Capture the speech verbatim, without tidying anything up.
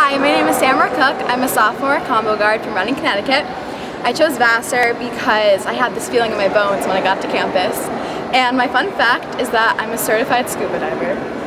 Hi, my name is Samarah Cook. I'm a sophomore combo guard from Running, Connecticut. I chose Vassar because I had this feeling in my bones when I got to campus. And my fun fact is that I'm a certified scuba diver.